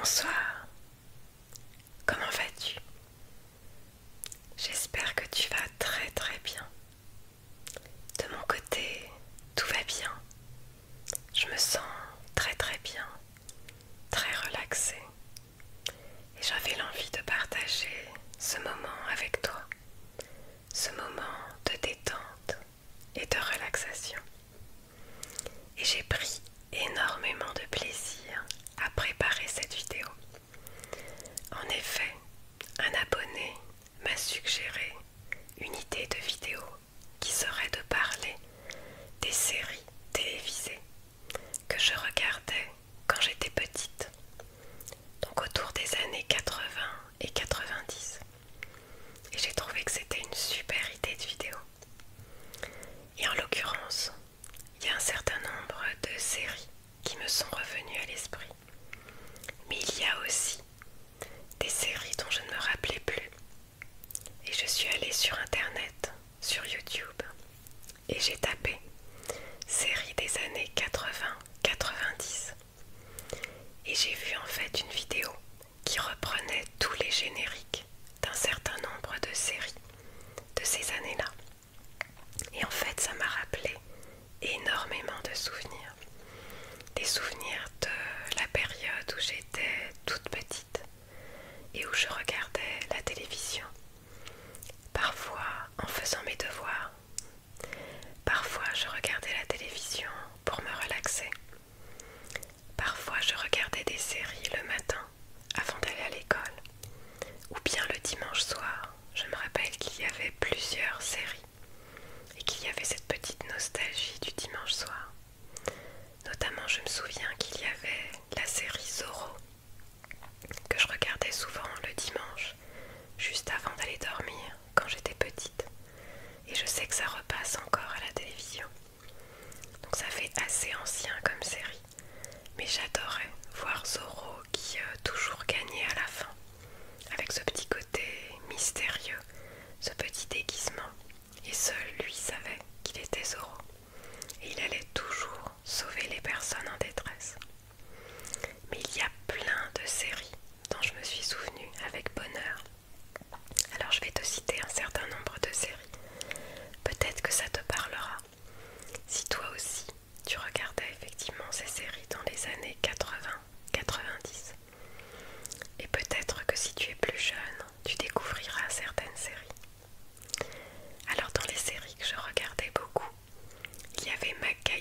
Bonsoir, comment vas-tu? J'espère que tu vas très très bien. De mon côté, tout va bien. Je me sens très très bien, très relaxée. Et j'avais l'envie de partager ce moment avec toi, ce moment de détente et de relaxation. Et j'ai pris énormément de plaisir à préparer cette vidéo. En effet, un abonné m'a suggéré une idée de vidéo qui serait de parler des séries télévisées que je regardais quand j'étais petite, donc autour des années 80 et 90. Et j'ai trouvé que c'était une super idée de vidéo. Et en l'occurrence, il y a un certain nombre de séries qui me sont revenues à l'esprit. Mais il y a aussi des séries dont je ne me rappelais plus. Et je suis allée sur internet, sur YouTube, et j'ai tapé séries des années 80-90. Et j'ai vu en fait une vidéo qui reprenait tous les génériques d'un certain nombre de séries de ces années-là. Et en fait, ça m'a rappelé énormément de souvenirs. Des souvenirs de la période où j'étais toute petite et où je regardais la télévision. Parfois en faisant mes devoirs. Parfois je regardais la télévision pour me relaxer. Parfois je regardais des séries le matin avant d'aller à l'école. Ou bien le dimanche soir. Je me rappelle qu'il y avait plusieurs séries et qu'il y avait cette petite nostalgie du dimanche soir. Notamment je me souviens qu'il y avait la série Zorro que je regardais souvent le dimanche juste avant d'aller dormir quand j'étais petite. Et je sais que ça repasse encore à la télévision. Donc ça fait assez ancien comme série. Mais j'adorais voir Zorro qui toujours gagnait à la fin. Avec ce petit côté mystérieux, ce petit déguisement. Et seul lui savait qu'il était Zorro. Et il allait toujours sauver les personnes en détresse. Mais il y a plein de séries dont je me suis souvenue avec bonheur. Alors je vais te citer un certain nombre de séries. Peut-être que ça te parlera. Si toi aussi, tu regardais effectivement ces séries dans les années 80-90. Et peut-être que si tu es plus jeune, tu découvriras certaines séries. Alors dans les séries que je regardais beaucoup, il y avait MacGyver.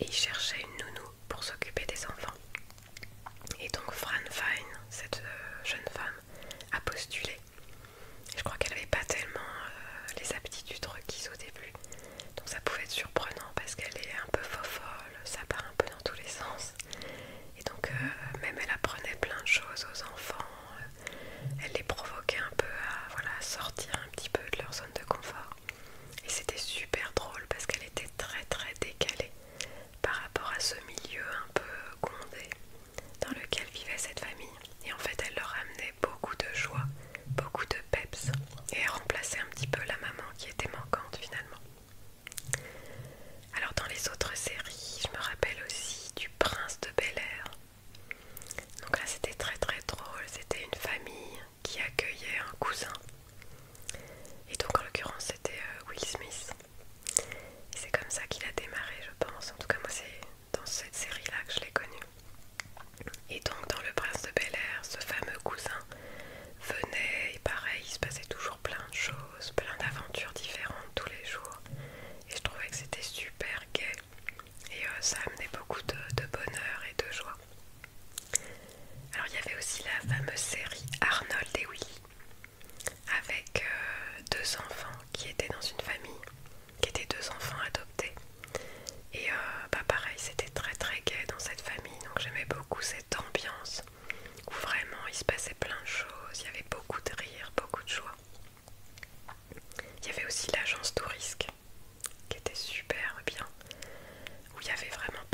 et il cherchait une nounou pour s'occuper des enfants. Et donc Fran Fine, cette jeune femme, a postulé. Et je crois qu'elle n'avait pas tellement les aptitudes requises au début. Donc ça pouvait être surprenant parce qu'elle est un peu fofolle, ça part un peu dans tous les sens. Et donc même elle apprenait plein de choses aux enfants. Elle les provoquait un peu à voilà, sortir un petit peu de leur zone de confort. Et c'était super drôle parce qu'elle était très très décalée par rapport à ce milieu un peu grondé dans lequel vivait cette famille. Et en fait elle leur amenait beaucoup de joie, beaucoup de peps, et elle remplaçait un petit peu la maman qui était manquante finalement. Alors dans les autres séries, je me rappelle aussi du Prince de Bel-Air. Donc là c'était très très drôle, c'était une famille qui accueillait un cousin. Et donc en l'occurrence c'était Will Smith. Et c'est comme ça qu'il a démarré je pense. En tout cas moi c'est dans cette série là que je l'ai connu. Et donc dans le Prince de Bel-Air, ce fameux cousin venait et pareil il se passait toujours plein de choses, plein d'aventures différentes tous les jours. Et je trouvais que c'était super gai et ça amenait beaucoup de bonheur et de joie. Alors il y avait aussi la fameuse série Arnold et Willy avec deux enfants qui étaient dans une famille, qui étaient deux enfants adoptés. Et pareil, c'était très très gai dans cette famille, donc j'aimais beaucoup cette ambiance où vraiment il se passait plein de choses, il y avait beaucoup de rire, beaucoup de joie. Il y avait aussi l'agence Tourisque qui était super bien, où il y avait vraiment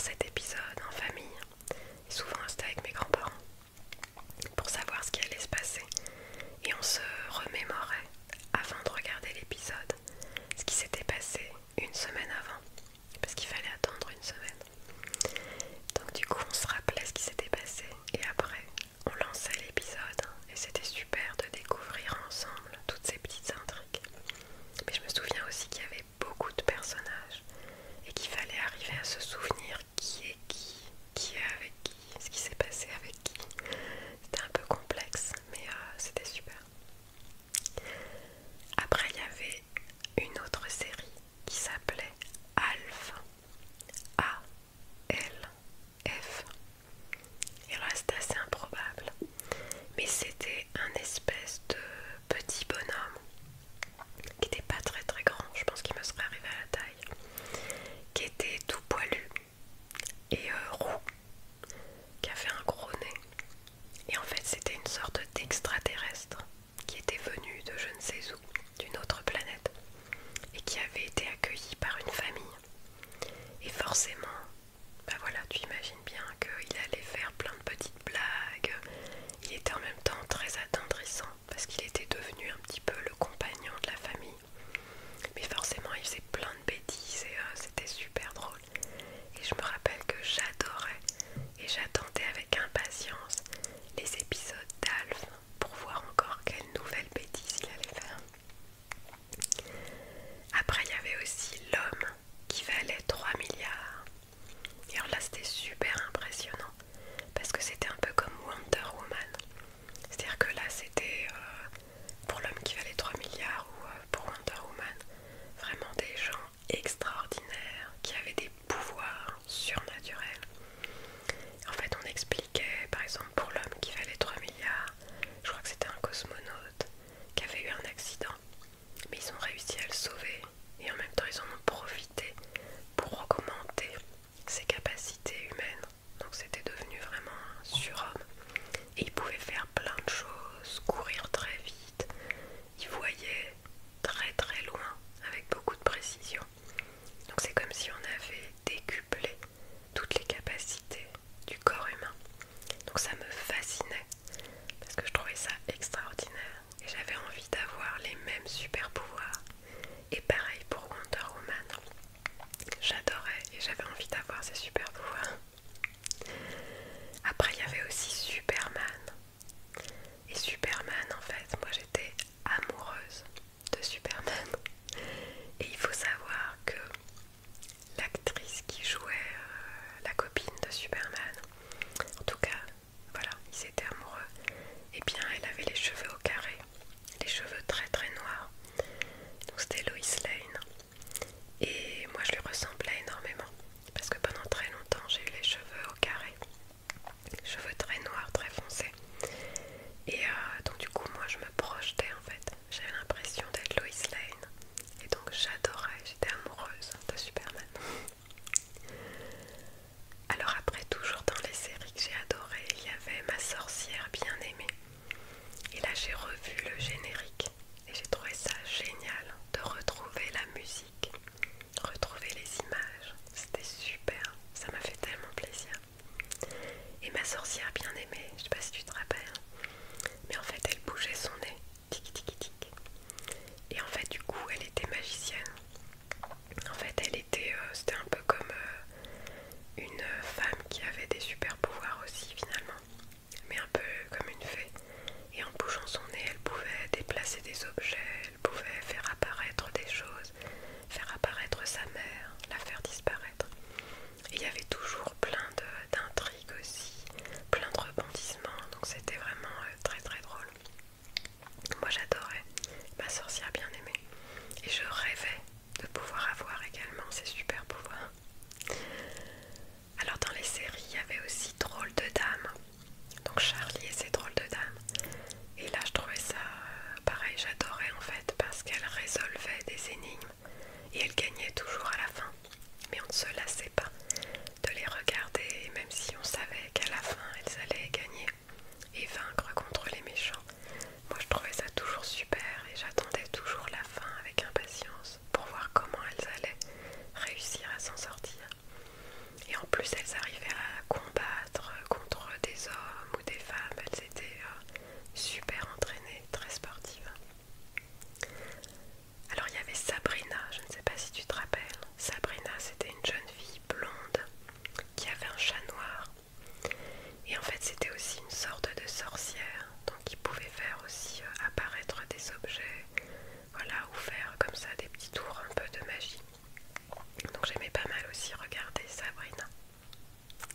cet épisode en famille. Et souvent c'était avec mes grands-parents pour savoir ce qui allait se passer. Et on se remémorait avant de regarder l'épisode ce qui s'était passé une semaine avant, parce qu'il fallait attendre une semaine. Donc du coup on se rappelait ce qui s'était passé et après on lançait l'épisode et c'était super de découvrir ensemble toutes ces petites intrigues. Mais je me souviens aussi qu'il y avait beaucoup de personnages et qu'il fallait arriver à se souvenir qui est qui, plus elles arrivaient à combattre contre des hommes ou des femmes, elles étaient super entraînées, très sportives. Alors il y avait Sabrina, je ne sais pas si tu te rappelles. Sabrina, c'était une jeune fille blonde qui avait un chat noir. Et en fait c'était aussi une sorte de sorcière, donc qui pouvait faire aussi apparaître des objets, voilà, ou faire comme ça des petits tours un peu de magie. Donc j'aimais pas mal aussi regarder Sabrina.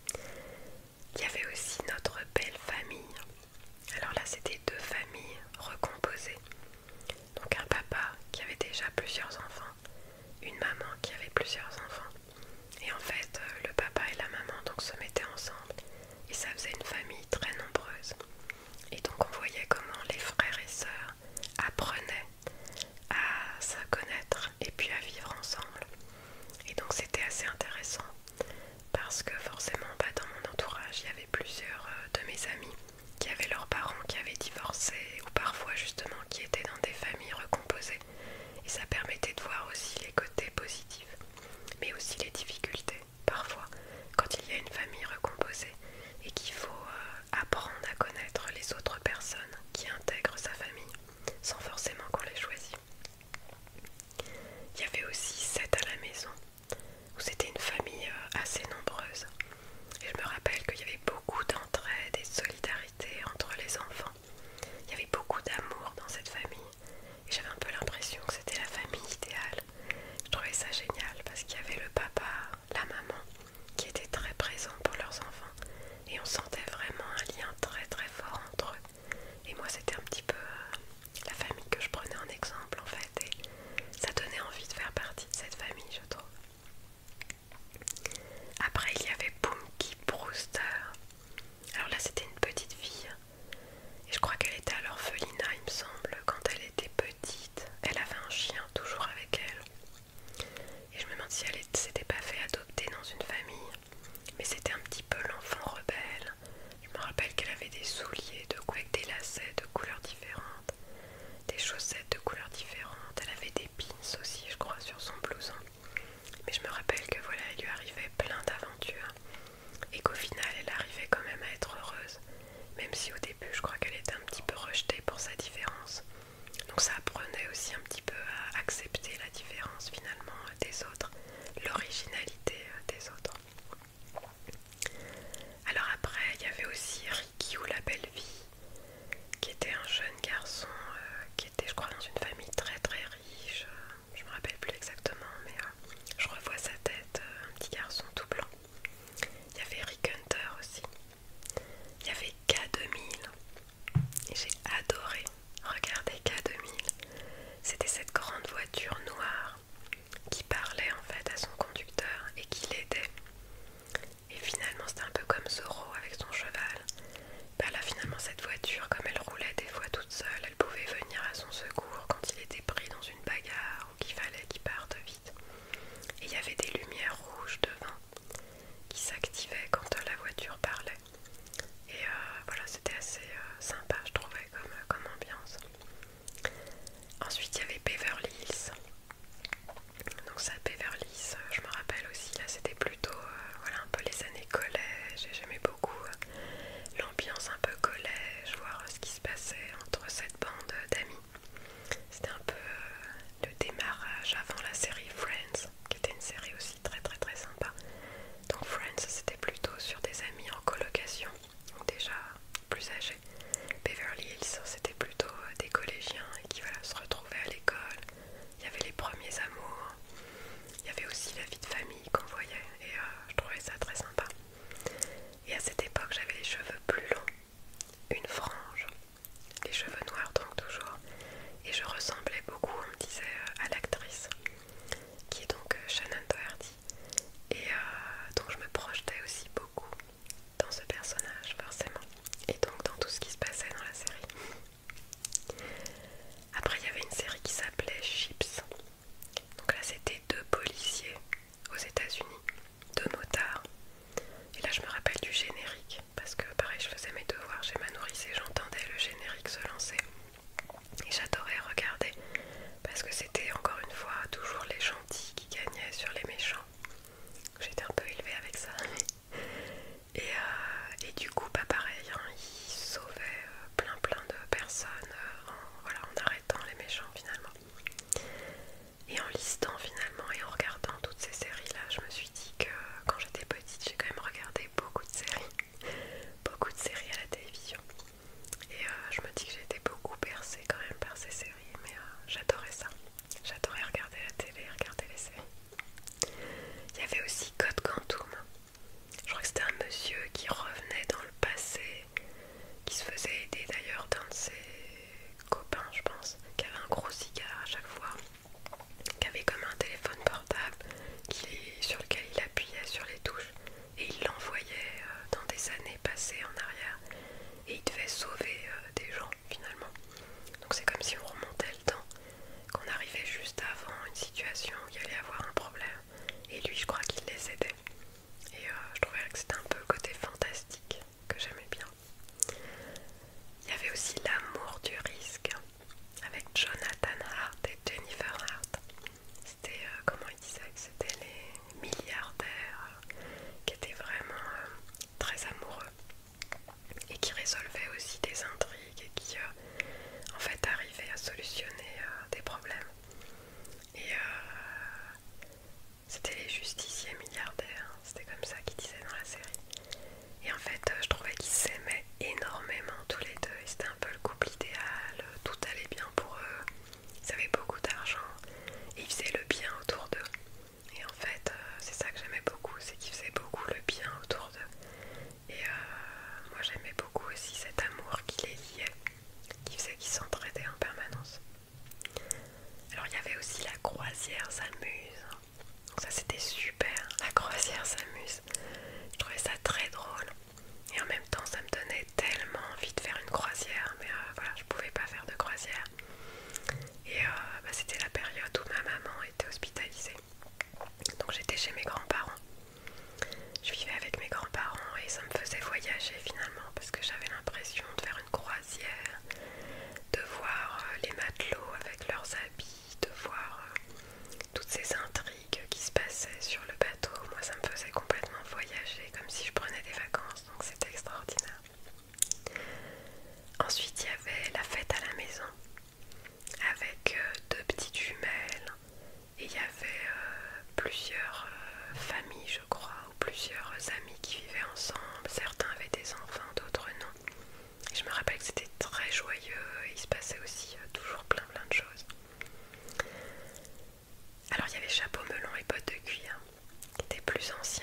qui vivaient ensemble. Certains avaient des enfants, d'autres non. Et je me rappelle que c'était très joyeux et il se passait aussi toujours plein de choses. Alors il y avait chapeau melon et bottes de cuir qui étaient plus anciens.